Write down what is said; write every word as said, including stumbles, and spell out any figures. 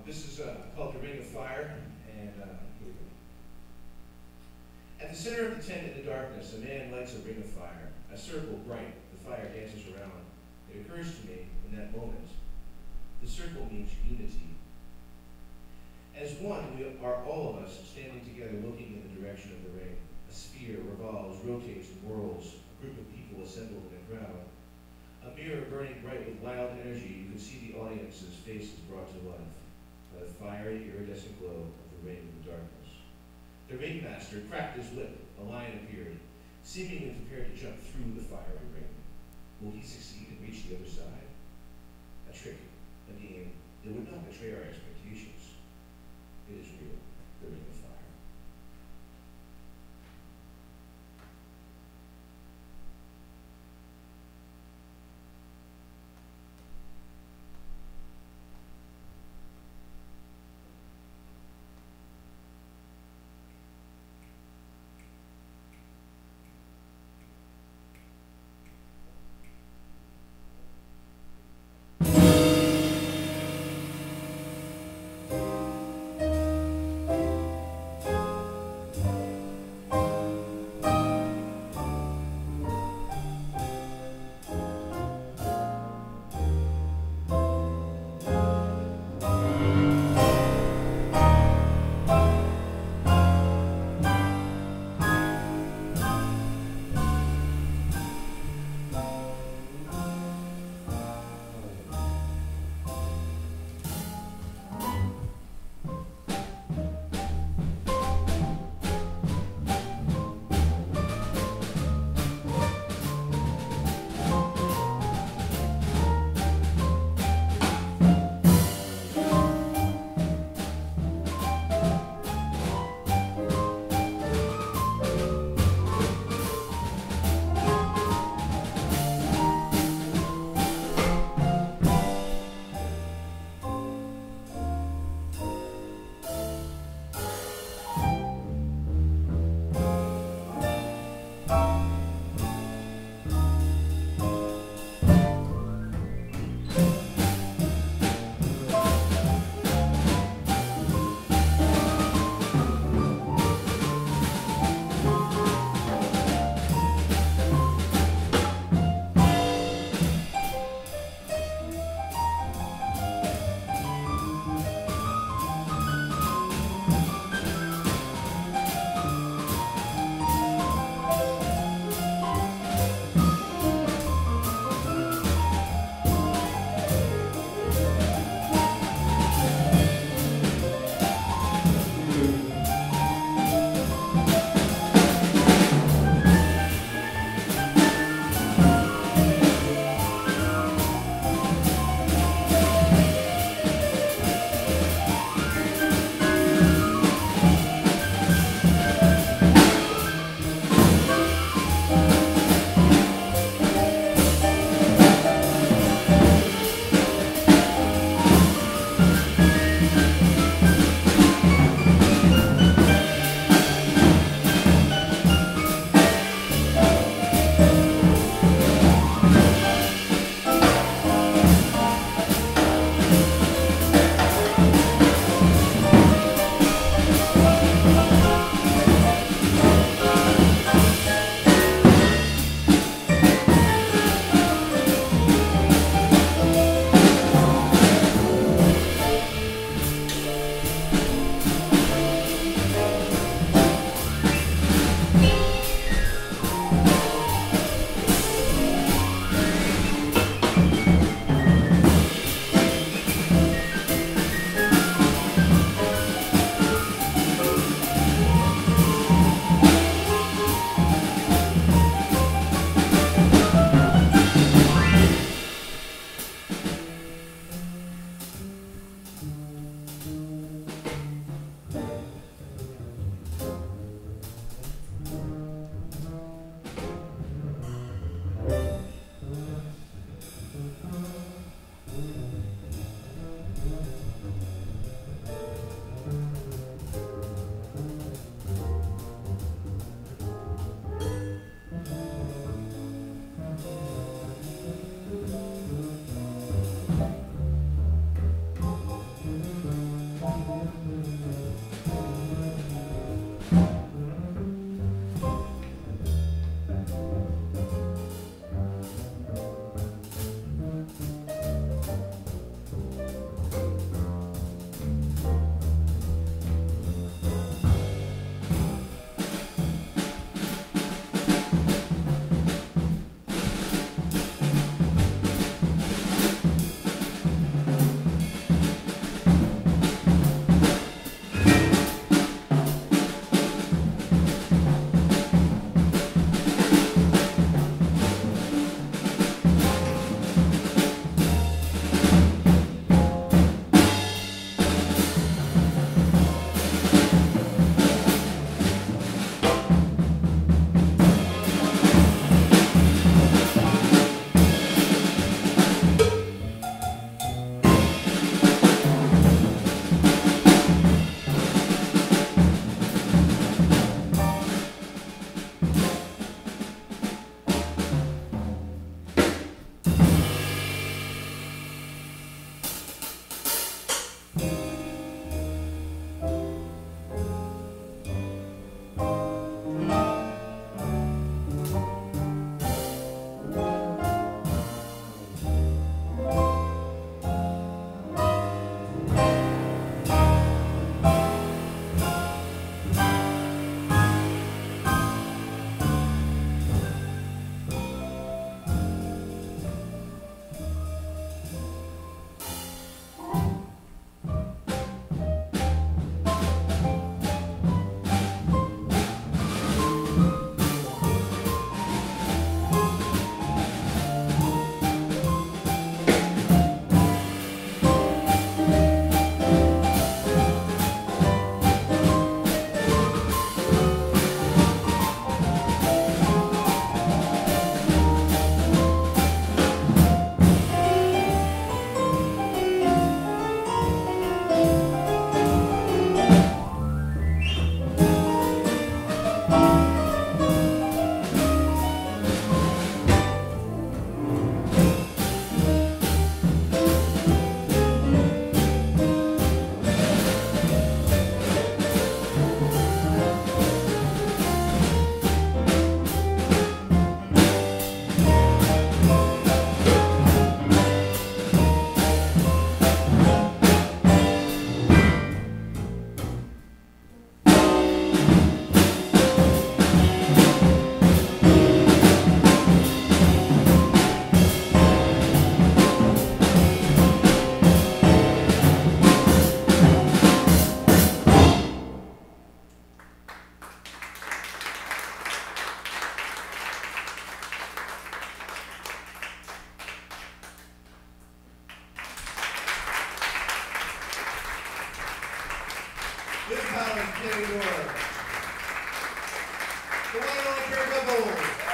This is uh, called the Ring of Fire, and uh, here we go. At the center of the tent in the darkness, a man lights a ring of fire. A circle bright, the fire dances around. It occurs to me in that moment, the circle means unity. As one, we are all of us standing together looking in the direction of the ring. A sphere revolves, rotates, and whirls. A group of people assembled in a crowd. A mirror burning bright with wild energy, you can see the audience's faces brought to life by the fiery, iridescent glow of the ring in the darkness. The ringmaster cracked his whip. A lion appeared, seemingly prepared to jump through the fiery ring. Will he succeed and reach the other side? A trick, a game that would not betray our expectations. It is real, the ring of fire. College, Kenny Dorr. The one and only Kirk Whipple.